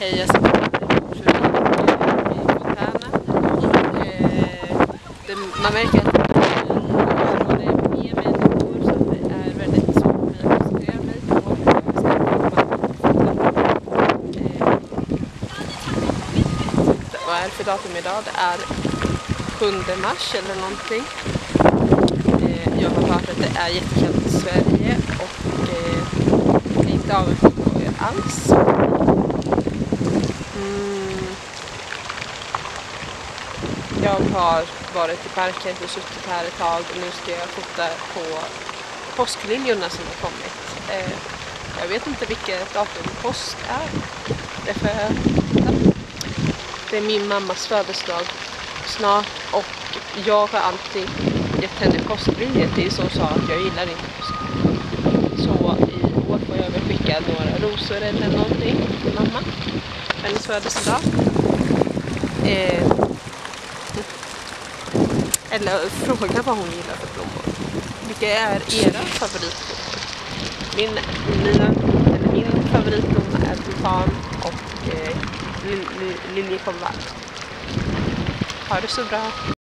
Hej, jag sitter i fontänen. Man märker att det är mer människor, så det är väldigt svårt för mig att koncentrera mig på vad är det för datum idag? Det är 7 mars eller någonting. Jag har hört att det är jättekallt i Sverige och det är inte avundsjuk på er alls. Jag har varit i parken och suttit här ett tag och nu ska jag fota på påsklinjerna som har kommit. Jag vet inte vilket datum påsk är. Därför det är min mammas födelsedag snart och jag har alltid gett henne påsklinjer tills hon sa att jag gillar inte påsk. Så i år får jag väl skicka några rosor eller någonting till mamma. Hennes födelsedag. Eller fråga vad hon gillar för blommor. Vilka är era favoritblommor? Min favoritblomma är tulpan och liljekonvalj. Ha det så bra!